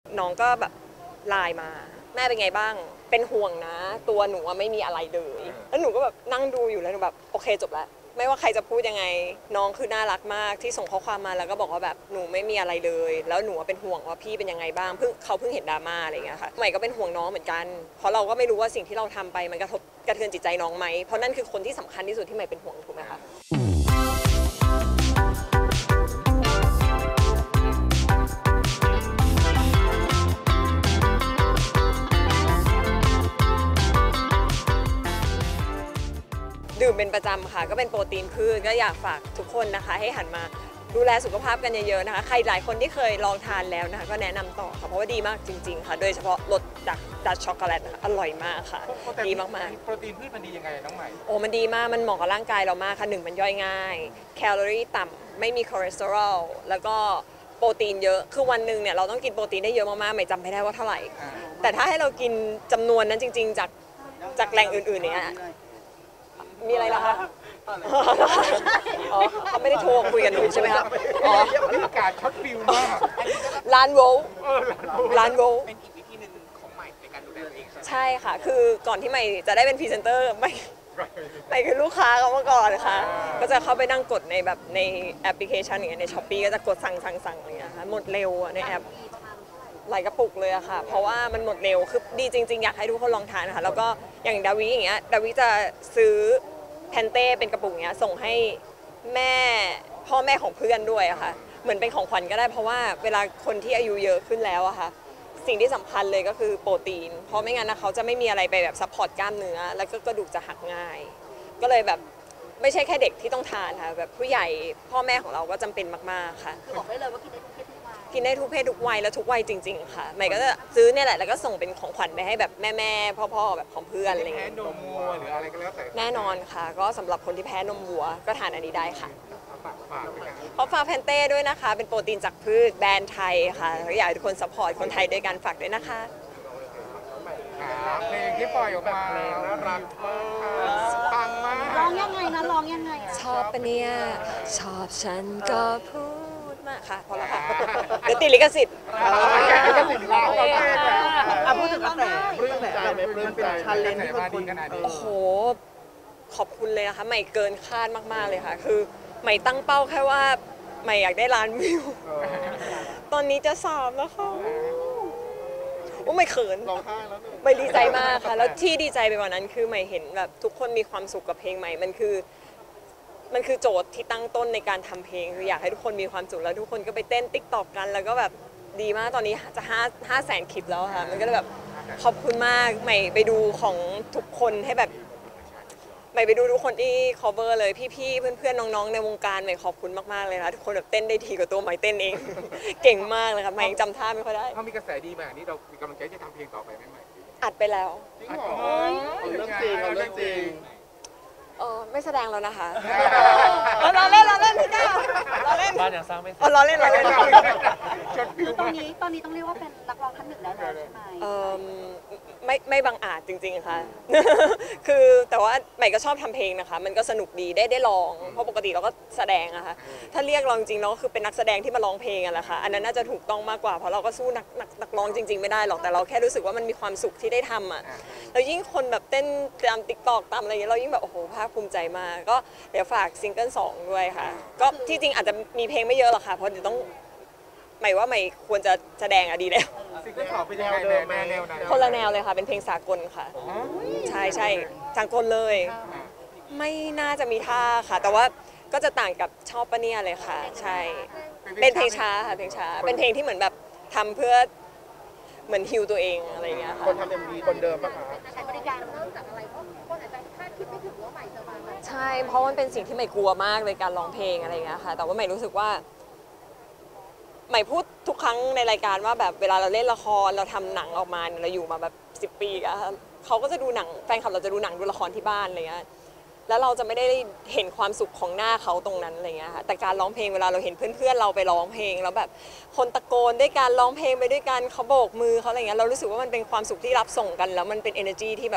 น้องก็แบบไลน์มาแม่เป็นไงบ้างเป็นห่วงนะตัวหนูไม่มีอะไรเลยแล้วหนูก็แบบนั่งดูอยู่แล้วหนูแบบโอเคจบแล้วไม่ว่าใครจะพูดยังไงน้องคือน่ารักมากที่ส่งข้อความมาแล้วก็บอกว่าแบบหนูไม่มีอะไรเลยแล้วหนูเป็นห่วงว่าพี่เป็นยังไงบ้างเขาเพิ่งเห็นดราม่าอะไรอย่างเงี้ยค่ะใหม่ก็เป็นห่วงน้องเหมือนกันเพราะเราก็ไม่รู้ว่าสิ่งที่เราทำไปมันกระเทือนจิตใจน้องไหมเพราะนั่นคือคนที่สำคัญที่สุดที่ใหม่เป็นห่วงถูกไหมคะดื่มเป็นประจำค่ะก็เป็นโปรตีนพืชก็อยากฝากทุกคนนะคะให้หันมาดูแลสุขภาพกันเยอะๆนะคะใครหลายคนที่เคยลองทานแล้วนะคะก็แนะนำต่อค่ะเพราะว่าดีมากจริงๆค่ะโดยเฉพาะรสดักช็อกโกแลตนะคะอร่อยมากค่ะดีมากๆโปรตีนพืชมันดียังไงน้องใหม่โอ้มันดีมากมันเหมาะกับร่างกายเรามากค่ะ1มันย่อยง่ายแคลอรี่ต่ำไม่มีคอเลสเตอรอลแล้วก็โปรตีนเยอะคือวันหนึ่งเนี่ยเราต้องกินโปรตีนได้เยอะมากๆไม่จำไม่ได้ว่าเท่าไหร่แต่ถ้าให้เรากินจำนวนนั้นจริงๆจากแหล่งอื่นๆเนี่ยมีอะไรล่ะคะอ๋อเขาไม่ได้โทรคุยกันหนูใช่ไหมคะอ๋อการช็อตฟิลมากร้านโวลเป็นอีกวิธีหนึ่งของใหม่ในการดูแลตัวเองใช่ค่ะคือก่อนที่ใหม่จะได้เป็นพรีเซนเตอร์ไม่คือลูกค้าเขามาก่อนค่ะก็จะเข้าไปนั่งกดในแบบในแอปพลิเคชันอย่างเงี้ยในช้อปปี้ก็จะกดสั่งอะไรเงี้ยค่ะหมดเร็วในแอปหลายกระปุกเลยอะค่ะเพราะว่ามันหมดเร็วคือดีจริงๆอยากให้ทุกคนลองทานนะคะแล้วก็อย่างดาวิอย่างเงี้ยดาวิจะซื้อแพนเต้เป็นกระปุกเงี้ยส่งให้แม่พ่อแม่ของเพื่อนด้วยอะค่ะเหมือนเป็นของขวัญก็ได้เพราะว่าเวลาคนที่อายุเยอะขึ้นแล้วอะค่ะสิ่งที่สำคัญเลยก็คือโปรตีนเพราะไม่งั้นนะเขาจะไม่มีอะไรไปแบบซัพพอร์ตกล้ามเนื้อแล้วก็กระดูกจะหักง่ายก็เลยแบบไม่ใช่แค่เด็กที่ต้องทานค่ะแบบผู้ใหญ่พ่อแม่ของเราก็จำเป็นมากๆค่ะคือบอกได้เลยว่ากินได้ทุกเพศทุกวัยกินได้ทุกเพศทุกวัยแล้วทุกวัยจริงๆค่ะใหม่ก็จะซื้อเนี่ยแหละแล้วก็ส่งเป็นของขวัญไปให้แบบแม่พ่อแบบของเพื่อนอะไรเงี้ยแพ้นมวัวหรืออะไรก็แล้วแต่แน่นอนค่ะก็สำหรับคนที่แพ้นมวัวก็ทานอันนี้ได้ค่ะฝากด้วยกันขอฝากแพนเต้ด้วยนะคะเป็นโปรตีนจากพืชแบรนด์ไทยค่ะอยากให้ทุกคนซัพพอร์ตคนไทยด้วยกันฝากด้วยนะคะเพลงที่ปล่อยออกมาน่ารักมากปังมากร้องยังไงนะร้องยังไงชอบปะเนี่ยชอบฉันก็พูดมาค่ะพอแล้วค่ะเดี๋ยวติดลิขสิทธิ์พูดถึงกระแสปลื้มใจไหมปลื้มใจชันเลนที่คนโอ้โหขอบคุณเลยนะคะใหม่เกินคาดมากๆเลยค่ะคือใหม่ตั้งเป้าแค่ว่าใหม่อยากได้ล้านวิวตอนนี้จะ3แล้วค่ะไม่เขินไม่ดีใจมากค่ะแล้วที่ดีใจไปกว่านั้นคือใหม่เห็นแบบทุกคนมีความสุขกับเพลงใหม่มันคือโจทย์ที่ตั้งต้นในการทำเพลงคืออยากให้ทุกคนมีความสุขแล้วทุกคนก็ไปเต้นติ๊กต็อกกันแล้วก็แบบดีมากตอนนี้จะ500,000 คลิปแล้วค่ะมันก็เลยแบบขอบคุณมากใหม่ไปดูของทุกคนให้แบบใหม่ไปดูทุกคนที่ cover เลยพี่ๆเพื่อนๆน้องๆในวงการใหม่ขอบคุณมากๆเลยนะทุกคนแบบเต้นได้ทีกว่าตัวใหม่เต้นเองเก่งมากเลยค่ะใหม่ยังจำท่าไม่ค่อยได้ถ้ามีกระแสดีแบบนี้เรามีกำลังใจจะทำเพลงต่อไปไหมใหม่อัดไปแล้วเรื่องจริงไม่แสดงแล้วนะคะเราเล่นพี่ก้าวเราเล่นบ้านยังสร้างไม่เสร็จเราเล่นคือตอนนี้ต้องเรียกว่าเป็นนักร้องท่านหนึ่งแล้วใช่ไหมไม่บังอาจจริงๆค่ะคือแต่ว่าใหม่ก็ชอบทำเพลงนะคะมันก็สนุกดีได้ลองเพราะปกติเราก็แสดงอะค่ะถ้าเรียกเราจริงๆเราก็คือเป็นนักแสดงที่มาร้องเพลงอะแหละค่ะอันนั้นน่าจะถูกต้องมากกว่าเพราะเราก็สู้นักร้องจริงๆไม่ได้หรอกแต่เราแค่รู้สึกว่ามันมีความสุขที่ได้ทำอะแล้วยิ่งคนแบบเต้นตามติ๊กต็อกตามอะไรอย่างเงี้ยเรายิ่งแบบโอ้โหภาคภูมิใจมากก็เดี๋ยวฝากซิงเกิล2ด้วยค่ะก็ที่จริงอาจจะมีเพลงไม่เยอะหรอกค่ะเพราะเดี๋ยวต้องหมายว่าใหม่ควรจะแสดงอะดีแล้วซิงเกิล2เป็นยังไงแนวไหนคนละแนวเลยค่ะเป็นเพลงสากลค่ะใช่สากลเลยไม่น่าจะมีท่าค่ะแต่ว่าก็จะต่างกับชอบปะเนี่ยเลยค่ะใช่เป็นเพลงช้าค่ะเพลงช้าเป็นเพลงที่เหมือนแบบทำเพื่อเหมือนฮิลตัวเองอะไรอย่างเงี้ยค่ะคนทำMVคนเดิมปะคะใช้บริการเริ่มจากอะไรเพราะคนอาจจะคาดคิดไม่ถึงว่าใหม่จะมาใช่เพราะมันเป็นสิ่งที่ใหม่กลัวมากเลยการร้องเพลงอะไรอย่างเงี้ยค่ะแต่ว่าใหม่รู้สึกว่าใหม่พูดทุกครั้งในรายการว่าแบบเวลาเราเล่นละครเราทำหนังออกมาเราอยู่มาแบบ10 ปีอะเขาก็จะดูหนังแฟนคลับเราจะดูหนังดูละครที่บ้านอะไรเงี้ยแล้วเราจะไม่ได้เห็นความสุขของหน้าเขาตรงนั้นอะไรเงี้ยค่ะแต่การร้องเพลงเวลาเราเห็นเพื่อนๆเราไปร้องเพลงแล้วแบบคนตะโกนด้วยการร้องเพลงไปด้วยกันเขาโบกมือเขาอะไรเงี้ยเรารู้สึกว่ามันเป็นความสุขที่รับส่งกันแล้วมันเป็น energy ที่แบบ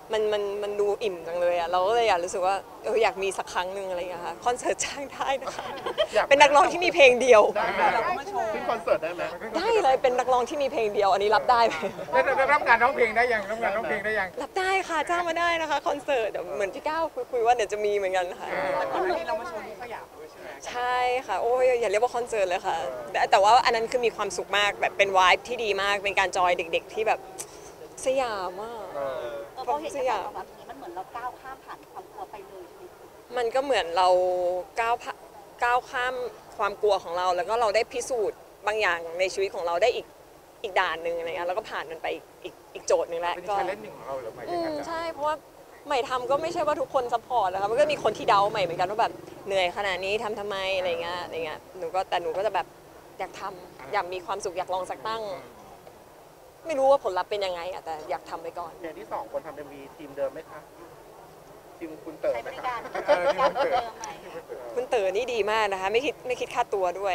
มันดูอิ่มจังเลยอ่ะเราก็เลยอยากรู้สึกว่าอยากมีสักครั้งหนึ่งอะไรอย่างเงี้ยค่ะคอนเสิร์ตจ้างได้นะคะเป็นนักร้องที่มีเพลงเดียวได้ไหมขึ้นคอนเสิร์ตได้ไหมได้เลยเป็นนักร้องที่มีเพลงเดียวอันนี้รับได้ไหมแล้วรับงานร้องเพลงได้ยังรับงานร้องเพลงได้ยังรับได้ค่ะจ้างมาได้นะคะคอนเสิร์ตเดี๋ยวเหมือนพี่ก้าวคุยว่าเดี๋ยวจะมีเหมือนกันค่ะแต่ก่อนหน้านี้เรามาโชว์ที่สยามด้วยใช่ไหมใช่ค่ะโอ้ยอย่าเรียกว่าคอนเสิร์ตเลยค่ะแต่ว่าอันนั้นคือมีความสุขมากแบบเป็นวายที่ดีมากเป็นการจอยเด็ก ๆ ที่แบบสยามอ่ะพอเห็นกระแสตอบรับนี้มันเหมือนเราก้าวข้ามผ่านความกลัวไปเลยใช่ไหมมันก็เหมือนเราก้าวข้ามความกลัวของเรา แล้วก็เราได้พิสูจน์บางอย่างในชีวิตของเราได้อีกด่านหนึ่งอะไรเงี้ยแล้วก็ผ่านมันไปอีกโจทย์หนึ่งแล้วเป็นก็ชาเลนจ์หนึ่งของเราเหรือไม่ยังไงจ๊ะใช่เพราะว่าใหม่ทำก็ไม่ใช่ว่าทุกคนซัพพอร์ตนะคะมันก็มีคนที่เดาใหม่เหมือนกันว่าแบบเหนื่อยขนาดนี้ทำไมอะไรเงี้ยหนูก็จะแบบอยากทำอยากมีความสุขอยากลองสักตั้ง ไม่รู้ว่าผลลัพธ์เป็นยังไงอะแต่อยากทำไปก่อนเนี่ยที่2คนทำ MV ทีมเดิมไหมคะทีมคุณเต๋อใช้ไหมบริคะการการเดิมไหมคุณเต๋อนี่ดีมากนะคะไม่คิดค่าตัวด้วย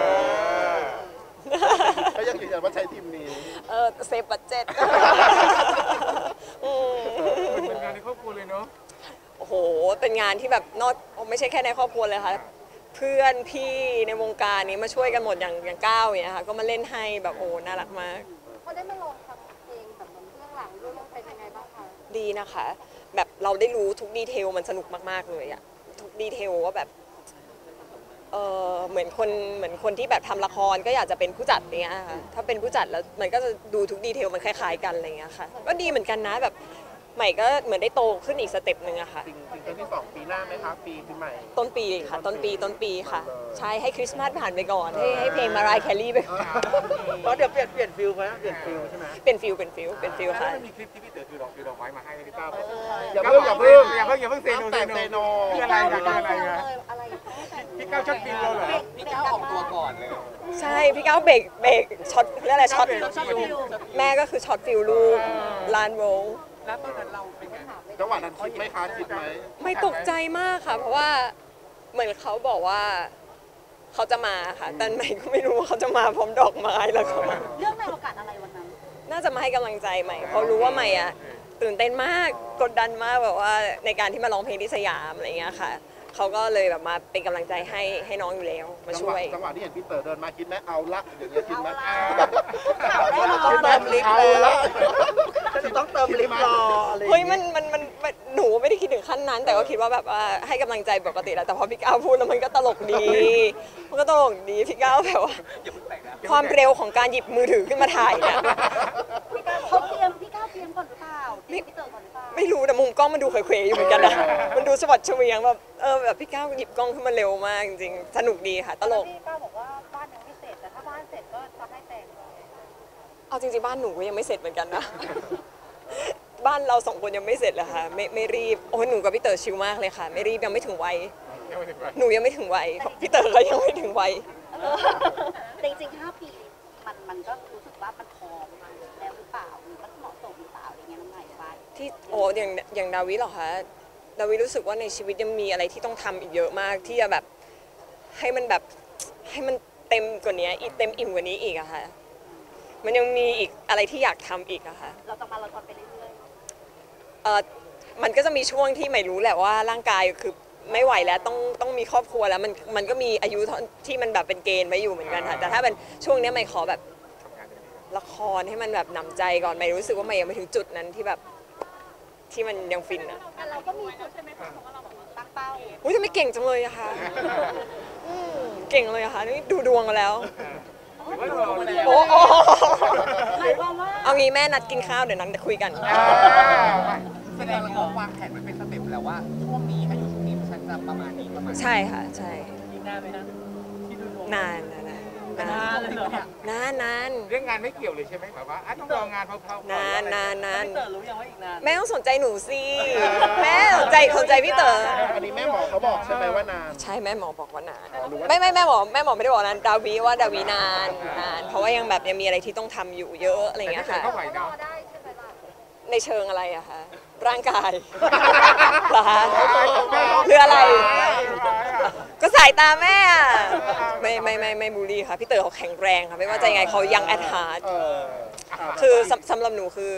ก็ยังยืนยันว่าใช้ทีมนี้เซฟบัดเจ็ตเป็นงานในครอบครัวเลยเนาะโอ้โหเป็นงานที่แบบไม่ใช่แค่ในครอบครัวเลยค่ะเพื่อนพี่ในวงการนี้มาช่วยกันหมดอย่างก้าวเนี่ยค่ะก็มาเล่นให้แบบโอ้น่ารักมากพอได้มาลองทำเพลงแบบเบื้องหลังด้วยเป็นยังไงบ้างคะดีนะคะแบบเราได้รู้ทุกดีเทลมันสนุกมากๆเลยอะทุกดีเทลว่าแบบเหมือนคนที่แบบทำละครก็อยากจะเป็นผู้จัดเนี้ยค่ะถ้าเป็นผู้จัดแล้วมันก็จะดูทุกดีเทลมันคล้ายๆกันอะไรเงี้ยค่ะก็ดีเหมือนกันนะแบบใหม่ก็เหมือนได้โตขึ้นอีกสเต็ปหนึ่งอะค่ะซิงเกิลที่2ปีหน้าไหมคะปีใหม่ต้นปีค่ะต้นปีค่ะใช่ให้คริสต์มาสผ่านไปก่อนให้เพลงมารายแคลรี่ไปเพราะเดี๋ยวเปลี่ยนฟิลไปนะเปลี่ยนฟิลใช่ไหมเป็นฟิลค่ะแล้วมันมีคลิปที่พี่เต๋อถือดอกไม้มาให้พี่ก้าวบอกอย่าเพิ่งเซโนเซโนคืออะไรกันอะไรกันอะไรพี่ก้าวช็อตฟิลเราเหรอพี่ก้าวออกตัวก่อนเลยใช่พี่ก้าวเบรกช็อตเรียกอะไรช็อตช็อตฟิลแม่ก็คือช็อตฟิลลูกลานโวลแล้วตอนนั้นเราเป็นไงจังหวะนั้นคิดไหมคะคิดไหมไม่ตกใจมากค่ะ เพราะว่าเหมือนเขาบอกว่าเขาจะมาค่ะแต่ใหม่ก็ไม่รู้ว่าเขาจะมาพร้อมดอกไม้แล้วก็เรื่องในโอกาสอะไรวันนั้นน่าจะมาให้กำลังใจใหม่เพราะรู้ว่าใหม่อะตื่นเต้นมากกดดันมากแบบว่าในการที่มาร้องเพลงที่สยามอะไรเงี้ยค่ะเขาก็เลยแบบมาเป็นกำลังใจให้น้องอยู่แล้วมาช่วยจังหวะที่เห็นพี่เต๋อเดินมาคิดไหมเอาละอย่างเงี้ยคิดไหมแน่นอนเติมลิฟต์เอาเลยละฉันจะต้องเติมลิฟต์รออะไรอย่างเฮ้ยงี้มันหนูไม่ได้คิดถึงขั้นนั้น แต่ก็คิดว่าแบบว่าให้กำลังใจปกติแหละแต่พอพี่ก้าวพูดแล้วมันก็ตลกดีมันก็ตลกดีพี่ก้าวแบบว่าความเร็วของการหยิบมือถือขึ้นมาถ่ายเนี่ยพี่ก้าวเตรียมก่อนหรือเปล่าพี่เต๋อก่อนหรือเปล่าไม่รู้แต่มุมกล้องมันดูเขวๆอยู่เหมือนกันนะมันดูสวัสดเฉวียงแบบแบบพี่ก้าวหยิบกล้องขึ้นมาเร็วมากจริงๆสนุกดีค่ะตลกพี่ก้าวบอกว่าบ้านยังไม่เสร็จแต่ถ้าบ้านเสร็จก็จะให้แต่งเอาจริงๆบ้านหนูก็ยังไม่เสร็จเหมือนกันนะ บ้านเรา2 คนยังไม่เสร็จเลยค่ะไม่รีบโอ้ยหนูกับพี่เต๋อชิลมากเลยค่ะ ไม่รีบยังไม่ถึงวัยหนูยังไม่ถึงวัยพี่เต๋อก็ยังไม่ถึงวัยจริงๆ5 ปีมันก็รู้สึกว่ามันพอแล้วหรือเปล่าหรือมันเหมาะสมหรือเปล่าอย่างเงี้ยน้ำไหลบ้านที่อย่างดาวิเหรอคะดาวิรู้สึกว่าในชีวิตยังมีอะไรที่ต้องทำอีกเยอะมากที่จะแบบให้มันเต็มกว่านี้อีกเต็มอิ่มกว่านี้อีกอะค่ะมันยังมีอีกอะไรที่อยากทำอีกอะค่ะเราจะมาราธอนไปเรื่อยมันก็จะมีช่วงที่ไม่รู้แหละว่าร่างกายคือไม่ไหวแล้วต้องมีครอบครัวแล้วมันก็มีอายุที่มันแบบเป็นเกณฑ์ไว้อยู่เหมือนกันค่ะแต่ถ้าเป็นช่วงนี้ไม่ขอแบบละครให้มันแบบหนำใจก่อนไม่รู้สึกว่าไม่ยังไม่ถึงจุดนั้นที่แบบที่มันยังฟินอะๆแต่เราก็มีจุดใช่ไหมคะเพราะว่าเราแบบตั้งเป้าอุ้ยทำไมเก่งจังเลยอะคะเก่งเลยอะคะนี่ดูดวงมาแล้ว โอ้โหหมายความว่าเอางี้แม่นัดกินข้าวเดี๋ยวนั้นจะคุยกันแสดงว่าวางแผนไว้เป็นสเต็ปแล้วว่าช่วงนี้ถ้าอยู่ช่วงนี้ฉันจะประมาณนี้ประมาณใช่ค่ะใช่อีกนานไหมนะที่ดูดวงนานเลยเหรอเนี่ยนานเรื่องงานไม่เกี่ยวเลยใช่ไหมแบบว่าต้องรองานเพาๆนานพี่เต๋อรู้ยังว่าอีกนานแม่ต้องสนใจหนูสิแม่สนใจพี่เต๋ออันนี้แม่หมอเขาบอกใช่ไหมว่านานใช่แม่หมอบอกว่านานหรือว่าไม่แม่หมอไม่ได้บอกนานดาวีนานเพราะว่ายังแบบยังมีอะไรที่ต้องทำอยู่เยอะอะไรอย่างเงี้ยค่ะเข้าไหวรเนาะอได้ใช่ไหมล่ะในเชิงอะไรอะคะร่างกายเหรอคะหรืออะไร ก็สายตาแม่อะไม่บูลลี่ค่ะพี่เต๋อเขาแข็งแรงค่ะไม่ว่าจะยังไงเขายังแอดฮาร์ดเออคือสำหรับหนูคือ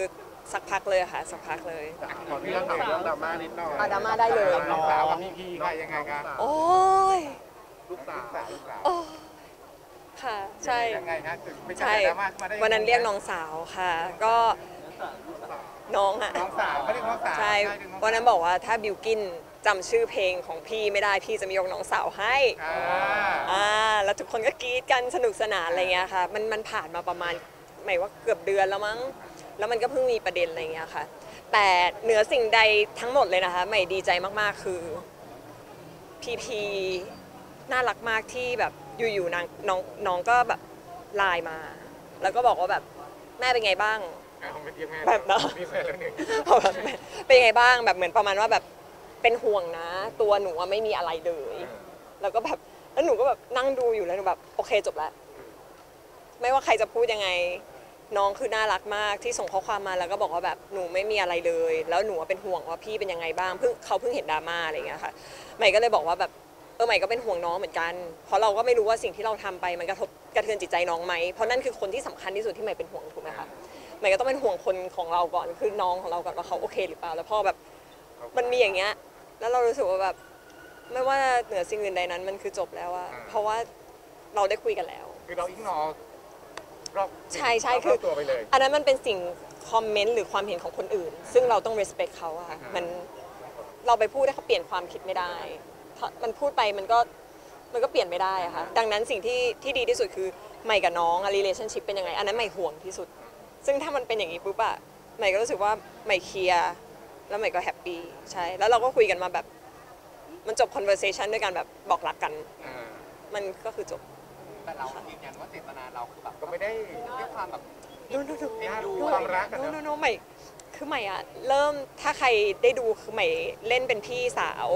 สักพักเลยค่ะสักพักเลยขออนุญาตถามเรื่องดราม่านิดหน่อยดราม่าได้เลยน้องสาวกับพี่ค่ะยังไงกันโอ้ยลูกสาวโอ้ยค่ะใช่ยังไงนะถึงไม่ใช่ใช่ดราม่าขึ้นมาได้ยังไงวันนั้นเรียกน้องสาวค่ะ ก็น้องอะน้องสาวไม่ได้น้องสาวใช่วันนั้นบอกว่าถ้าบิวกินจำชื่อเพลงของพี่ไม่ได้พี่จะไม่ยกน้องสาวให้ แล้วทุกคนก็กรี๊ดกันสนุกสนานอะไรเงี้ยค่ะมันผ่านมาประมาณหมายว่าเกือบเดือนแล้วมั้งแล้วมันก็เพิ่งมีประเด็นอะไรเงี้ยค่ะแต่เหนือสิ่งใดทั้งหมดเลยนะคะใหม่ดีใจมากๆคือพีน่ารักมากที่แบบอยู่ๆน้องก็แบบไลน์มา แล้วก็บอกว่าแบบแม่เป็นไงบ้างแบบเนาะแบบเป็นไงบ้างแบบเหมือนประมาณว่าแบบเป็นห่วงนะ ตัวหนูอะไม่มีอะไรเลย แล้วก็แบบแล้วหนูก็แบบนั่งดูอยู่แล้วหนูแบบโอเคจบแล้วไม่ว่าใครจะพูดยังไงน้องคือน่ารักมากที่ส่งข้อความมาแล้วก็บอกว่าแบบหนูไม่มีอะไรเลย แล้วหนูเป็นห่วงว่าพี่เป็นยังไงบ้างเขาเพิ่งเห็นดราม่าอะไรอย่างเงี้ยค่ะใหม่ก็เลยบอกว่าแบบใหม่ก็เป็นห่วงน้องเหมือนกันเพราะเราก็ไม่รู้ว่าสิ่งที่เราทำไปมันกระเทือนจิตใจน้องไหมเพราะนั่นคือคนที่สำคัญที่สุดที่ใหม่เป็นห่วงถูกไหมคะใหม่ก็ต้องเป็นห่วงคนของเราก่อนคือน้องของเราก่อนว่าเขาโอเคหรือเปล่าแล้วพอแบบมันมีอย่างเงี้ยแล้วเรารู้สึกว่าแบบไม่ว่าเหนือสิ่งอื่นใดนั้นมันคือจบแล้วอะเพราะว่าเราได้คุยกันแล้วคือเราอิกนอรอบใช่คือตัวไปเลยอันนั้นมันเป็นสิ่งคอมเมนต์หรือความเห็นของคนอื่น ซึ่งเราต้อง respect เขาอะค่ะมันเราไปพูดให้เขาเปลี่ยนความคิดไม่ได้มันพูดไปมันก็เปลี่ยนไม่ได้อะค่ะดังนั้นสิ่งที่ดีที่สุดคือใหม่กับน้องอะ relationship เป็นยังไงอันนั้นใหม่ห่วงที่สุดซึ่งถ้ามันเป็นอย่างนี้ปุ๊บอะใหม่ก็รู้สึกว่าใหม่เคลียร์แล้วใหม่ก็แฮปปี้ใช่แล้วเราก็คุยกันมาแบบมันจบ conversation ด้วยกันแบบบอกรักกันมันก็คือจบแต่เรายืนยันว่าเจตนาเราคือแบบก็ไม่ได้ด้วยความแบบดูความรักกันโนใหม่คือใหม่อะเริ่มถ้าใครได้ดูคือใหม่เล่นเป็นพี่สาว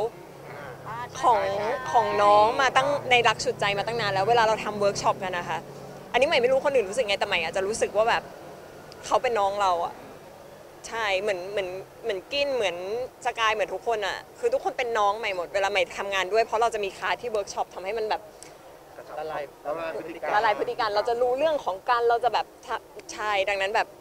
ของน้องมาตั้งในรักสุดใจมาตั้งนานแล้วเวลาเราทำเวิร์กช็อปกันนะคะอันนี้ใหม่ไม่รู้คนอื่นรู้สึกไงแต่ใหม่อาจจะรู้สึกว่าแบบเขาเป็นน้องเราอะใช่เหมือนกินเหมือนสกายเหมือนทุกคนอะคือทุกคนเป็นน้องใหม่หมดเวลาใหม่ทำงานด้วยเพราะเราจะมีคลาสที่เวิร์กช็อปทำให้มันแบบละลายพฤติกรรมละลายพฤติกรรมเราจะรู้เรื่องของการเราจะแบบใช่ดังนั้นแบบ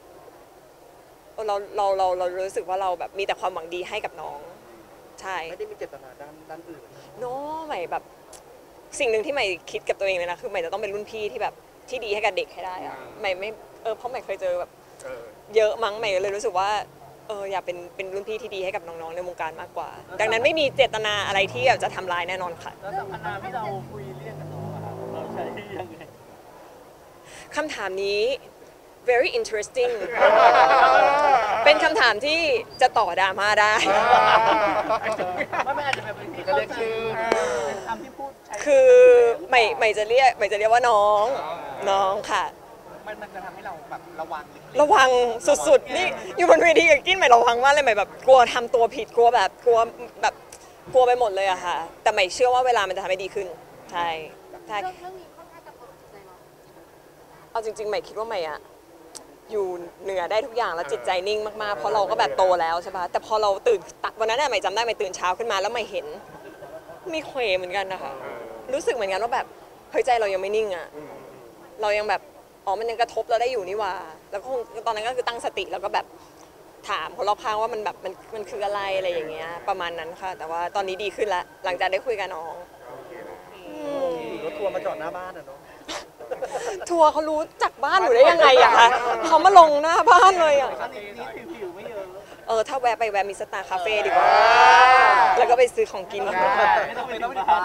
เรารู้สึกว่าเราแบบมีแต่ความหวังดีให้กับน้องใช่ไม่ได้มีเจตนาด้านอื่นโน้ใหม่แบบสิ่งหนึ่งที่ใหม่คิดกับตัวเองเลยนะคือใหม่จะต้องเป็นรุ่นพี่ที่แบบที่ดีให้กับเด็กให้ได้อะใหม่ไม่เพราะใหม่เคยเจอแบบเยอะมั้งใหม่เลยรู้สึกว่าอยากเป็นรุ่นพี่ที่ดีให้กับน้องๆในวงการมากกว่า ดังนั้นไม่มีเจตนาอะไรที่แบบจะทำร้ายแน่นอนค่ะแล้วสัมมนาที่เราคุยเรียกกับน้องอะครับเราใช้ยังไงคำถามนี้ very interesting เป็นคำถามที่จะต่อดราม่าได้ไม่อาจจะแบบเป็นที่เข้าใจเป็นคำที่พูดใช้คือใหม่จะเรียกว่าน้องค่ะมันจะทำให้เราแบบระวังระวังสุดๆนี่อยู่บนเวทีกับกิ้นใหม่ระวังมากเลยใหม่แบบกลัวทำตัวผิดกลัวไปหมดเลยอะค่ะแต่ใหม่เชื่อว่าเวลามันจะทำให้ดีขึ้นใช่เรื่องนี้ค่อนข้างจะเปิดใจเราเอาจริงๆใหม่คิดว่าใหม่อะอยู่เหนือได้ทุกอย่างแล้วจิตใจนิ่งมากๆเพราะเราก็แบบโตแล้วใช่ปะแต่พอเราตื่นวันนั้นใหม่จำได้ใหม่ตื่นเช้าขึ้นมาแล้วใหม่เห็นมีเควเหมือนกันนะคะรู้สึกเหมือนกันว่าแบบเฮ้ยใจเรายังไม่นิ่งอะเรายังแบบมันยังกระทบเราได้อยู่นี่ว่าแล้วก็ตอนนั้นก็คือตั้งสติแล้วก็แบบถามคนรอบข้างว่ามันแบบมันคืออะไรอะไรอย่างเงี้ยประมาณนั้นค่ะแต่ว่าตอนนี้ดีขึ้นแล้วหลังจากได้คุยกับน้องรถทัวร์มาจอดหน้าบ้านอะเนาะทัวร์เขารู้จักบ้านหนูได้ยังไงอะคะเขามาลงหน้าบ้านเลยอะนี่ผิวไม่เยอะถ้าแวะไปแวะมิสตาร์คาเฟ่ดีกว่าแล้วก็ไปซื้อของกินไม่ต้องไปที่บ้าน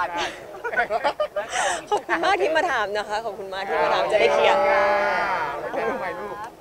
ขอบคุณมากที่มาถามนะคะขอบคุณมากที่มาถามจะได้เคลียร์ทำไมลูก